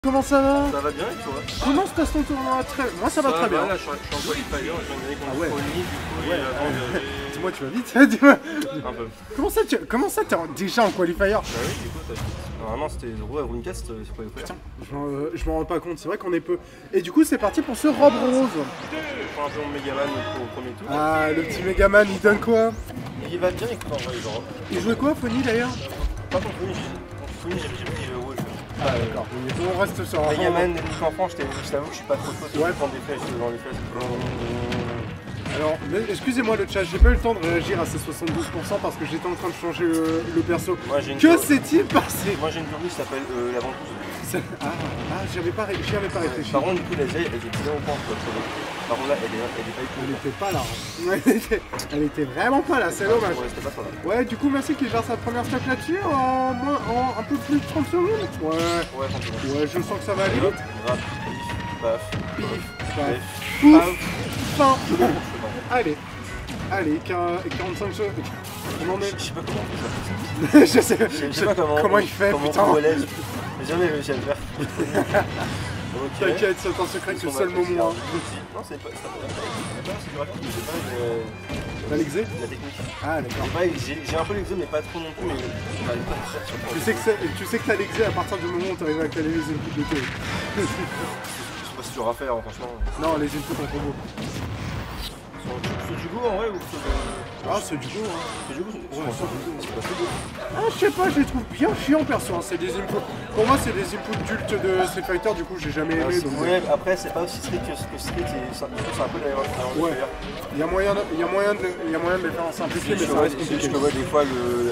Comment ça va? Ça va bien et toi? Comment se passe ton tournoi? Moi ça va très bien. Là, je suis en qualifier, je viens de gagner contre Pony, du coup, ouais. Dis-moi, tu vas vite? Dis-moi. Un peu. Comment ça t'es déjà en qualifier? Bah oui, du coup, normalement c'était une roue à Runecast, c'est pas les faire. Je m'en rends pas compte, c'est vrai qu'on est peu. Et du coup, c'est parti pour ce robe rose. Je prends un peu mon Megaman au premier tour. Ah, le petit Megaman, il donne quoi? Il va bien, écoute, en vrai, genre. Il jouait quoi, Pony d'ailleurs? Pas contre Pony, j'ai pris le rouge. Ah d'accord, on reste sur un Megaman, enfant, je t'avoue que je suis pas trop chaud. Ouais, prendre des flèches dans les fesses. Alors, excusez-moi le chat, j'ai pas eu le temps de réagir à ces 72% parce que j'étais en train de changer le perso. Que s'est-il passé? Moi j'ai une théorie qui s'appelle la ventouse. J'y avais pas réfléchi. Par contre, du coup, la vieille, elle était bien au point. Par contre, là, elle est pas Elle était pas là. Elle était vraiment pas là, c'est dommage. Ouais, du coup, merci qu'il gère sa première stack là-dessus en un peu plus de 30 secondes. Ouais, je sens que ça va aller vite. Paf, pouf, fin. Allez, 45 secondes. On en est. Je sais pas comment on fait ça. Je sais pas comment il fait, putain. J'ai jamais réussi à le faire. T'inquiète, c'est un secret que c'est le seul moment. Non, c'est pas du graphique, mais j'ai pas T'as l'exé? la technique. Ah d'accord. J'ai un peu l'exé, mais pas trop non plus, mais j'arrive pas à faire sur tu sais que t'as l'exé à partir du moment où t'arrives à caler les inputs de télé. Je sais pas si tu auras fait, franchement. Non, les inputs en combo. C'est du goût en vrai ou c'est du goût, hein. C'est du goût, c'est pas goût. Je sais pas, je les trouve bien chiants perso, hein. C'est des inputs. Pour moi, c'est des inputs d'ult de Street Fighter, du coup, j'ai jamais aimé. Ouais, après, c'est pas aussi strict que Street, c'est un peu la ouais. Il y a moyen de les faire en simplifié, mais ça reste compliqué. Je vois des fois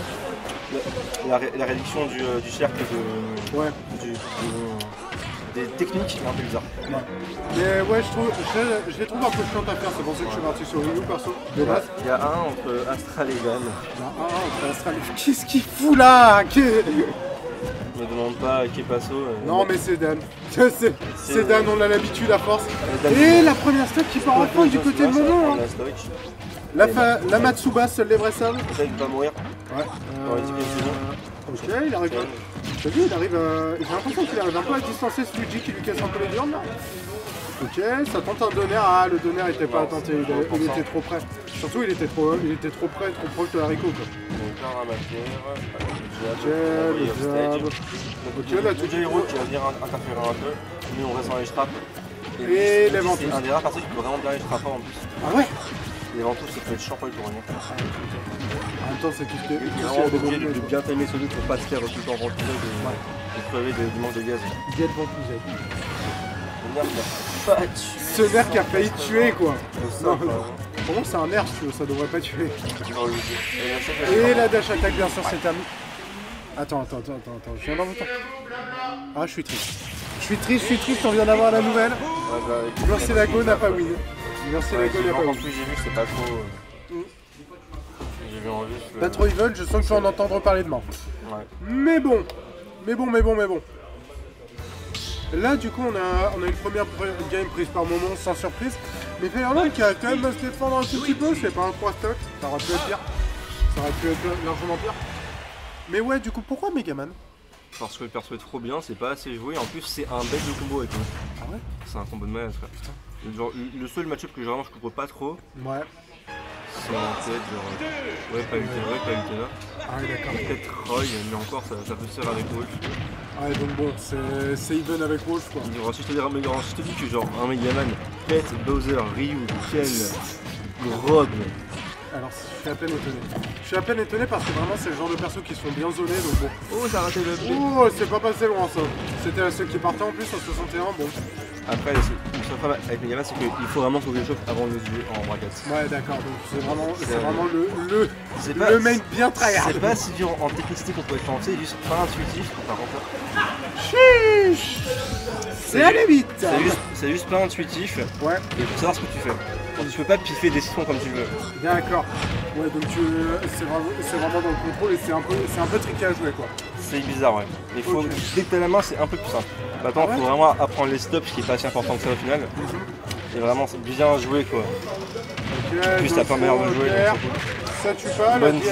la réduction du cercle des techniques est un peu bizarre. Ouais. Mais ouais, je les trouve un peu chiantes à faire, c'est pour ça que je suis parti sur Ryu perso. Il y a un entre Astral et Dan. Il y a un entre Astral et... Qu'est-ce qu'il fout là? Me demande pas qui est Passo. Non mais c'est Dan. C'est Dan, on a l'habitude à force. Et la première stack qui part enfin du côté de Momo. La Matsuba, seul les vrais sables. Ça il va mourir. Ouais. Ok, il arrive. T'as vu, il arrive. J'ai l'impression qu'il arrive un peu à distancer ce Luigi qui lui casse un peu les viandes là. Ok, ça tente un donner. Ah, le donner était pas tenté, il était trop près. Surtout, il était trop près, trop proche de haricot quoi. Ok, là, tout le héros qui va venir interférer un peu. Nous, on reste dans les trappes. Et les ventouses. C'est un des rares personnes qui peut vraiment bien les trapper en plus. Ah ouais? Les ventouses, ça peut être chiant pour les tourner. En même temps, c'est tout ce qui est. Vraiment obligé de bien timer celui pour pas se faire tout le temps ventousé et crever du manque de gaz. Get ventousé. Ce nerf qui a failli tuer quoi. Pour moi c'est un nerf, ça devrait pas tuer. Et la dash attaque bien sûr c'est terminé. Attends, je viens dans votre temps. Ah je suis triste, on vient d'avoir la nouvelle. Murcielago n'a pas win. Murcielago n'a pas win. En plus j'ai vu que c'est pas trop... J'ai vu en juste... Pas trop evil, je sens que tu vas en entendre parler demain. Ouais. Mais bon. Là du coup on a une première game prise par moment sans surprise. Mais Feyerland qui a quand même se défendre un tout petit peu, c'est pas un 3 stock, ça aurait pu être pire. Ça aurait pu être largement pire. Mais ouais du coup pourquoi Megaman? Parce que le perso est trop bien, c'est pas assez joué, en plus c'est un bête de combo avec nous. Ah ouais? C'est un combo de malade frère. Putain. Genre, le seul match-up que vraiment je comprends pas trop. Ouais. C'est en tête genre... Ouais pas Utena. Ah oui d'accord. Peut-être Roy, mais encore ça peut se faire avec Wolf. Ouais donc bon, c'est even avec Wolf quoi. Alors, si je te dis que genre un Megaman pète Bowser, Ryu, Ken, Grog. Alors je suis à peine étonné parce que vraiment c'est le genre de persos qui se font bien zoner donc bon. Oh ça a raté le B. Oh c'est pas passé loin ça. C'était la seule qui partait en plus à 61 bon. Après le seul problème avec Megaman c'est qu'il faut vraiment faut que je chauffe avant de le jouer en bracket. Ouais d'accord donc c'est vraiment le main bien tryhard. C'est pas si dur en technicité qu'on pourrait penser, juste pas intuitif par contre. Chiche. C'est aller vite. C'est juste pas intuitif. Ouais. Et faut savoir ce que tu fais. Tu peux pas piffer des sons comme tu veux. D'accord. Ouais donc c'est vraiment dans le contrôle et c'est un peu tricky à jouer quoi. C'est bizarre ouais. Il faut dès que t'as la main c'est un peu plus simple. Maintenant il faut vraiment apprendre les stops, ce qui est pas si important que ça au final. Et vraiment c'est bien joué quoi. Okay, plus t'as pas meilleur de jouer. Ça tue pas, la DI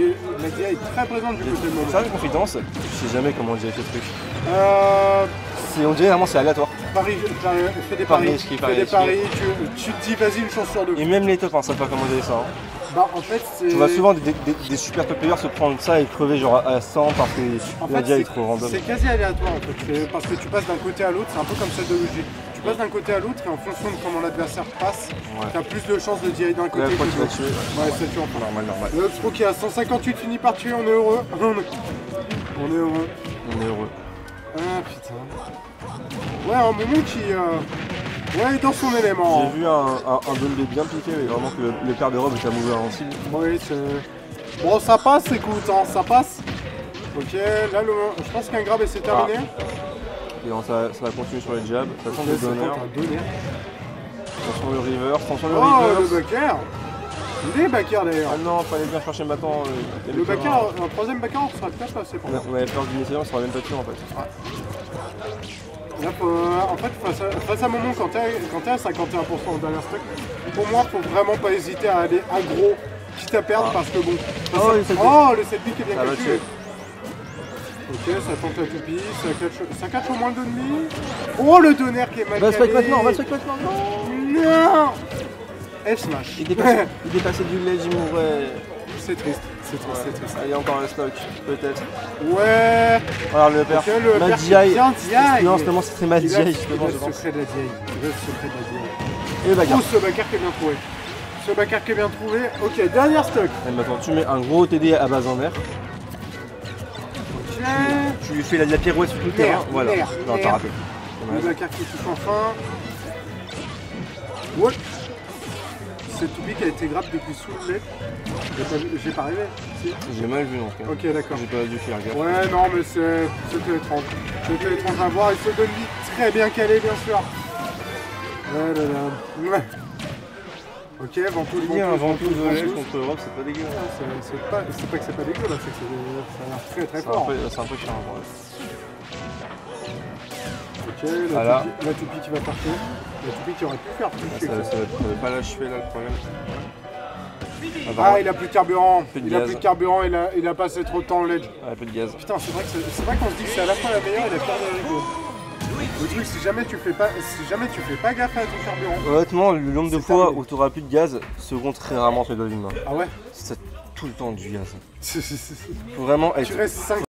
est très présente du côté de Momo. Ça une confidence, je sais jamais comment on dirait ce truc. on dirait vraiment c'est aléatoire. Paris, fais des paris, Paris, tu te dis vas-y une chance sur deux. Et même les tops, hein, ça pas comment dire ça. Hein. Bah en fait c'est... Tu vois souvent des super top players se prendre ça et crever genre à 100 parce que la dia est trop random. C'est quasi aléatoire en fait, parce que tu passes d'un côté à l'autre, c'est un peu comme celle de Luigi. Tu passes d'un côté à l'autre et en fonction de comment l'adversaire passe, tu as plus de chances de DI d'un côté que de l'autre. Ouais, ça tue en fait. Normal. Le pro qui a 158 finit par tuer, on est heureux. On est heureux. On est heureux. Ah putain. Ouais, un moment qui... Ouais, dans son élément. J'ai vu un Dolby bien piqué, mais vraiment que le père de robe est à mourir en cible. Oui, c'est... Bon, ça passe, écoute, hein, ça passe. Ok, là, je pense qu'un grab et c'est terminé. Et ça va continuer sur les jabs, ça sent le donner. Attention le reverse, attention le reverse. Oh, le backer. Il est backer d'ailleurs. Ah non, fallait bien chercher maintenant. Le backer, un troisième backer, on serait peut-être passé pour moi. On avait peur d'une essai, on serait même pas tué en fait. Ouais. Là, en fait, face à Momo, quand t'es à 51% au dernier stock, pour moi, faut vraiment pas hésiter à aller aggro, quitte à perdre, parce que bon... le set pick est bien calculé. Ok, ça tente la toupie, ça catch au moins le demi. Oh, le donner qui est mal calé. Va se fight maintenant, non. F smash. Il dépassait du ledge, il mourrait. C'est triste. Allez, encore un stock, peut-être. Ouais. Regarde le père. Okay, le Mad DI. Non, justement, c'est très Mad DI, justement. Le secret de la DI. Et le backer. Oh, ce backer qui est bien trouvé. Ok, dernière stock. Et maintenant, tu mets un gros TD à base en air. Ok. Tu lui fais la pirouette sur tout le terrain. Voilà. Non, t'as raté. Le backer qui touche enfin. What? Cette toupie qui a été grappe depuis sous le lait. J'ai pas rêvé. Si. J'ai mal vu en tout cas. Ok, d'accord. J'ai pas dû faire gaffe. Ouais, non, mais c'était étrange. C'était étrange à voir. Il se donne vite très bien calé, bien sûr. Ouais. Ok, Ventouse de lait contre Europe, c'est pas dégueu. C'est pas que c'est pas dégueu, là, c'est que ça a l'air très fort. C'est un peu chiant. Ok, la toupie qui va partir. La toupie qui aurait pu faire plus. Ça va pas l'achever là le problème. Il a plus de carburant. Il a plus de carburant, il a passé trop de temps au ledge. Ouais, peu de gaz. Putain, c'est vrai qu'on se dit que c'est à la fois la meilleure et la pire des rigots. Le truc, si jamais tu fais pas gaffe à ton carburant. Honnêtement, le nombre de fois où tu auras plus de gaz se compte très rarement sur les doigts d'une main. Ah ouais? C'est tout le temps du gaz. Faut vraiment être... Tu restes 5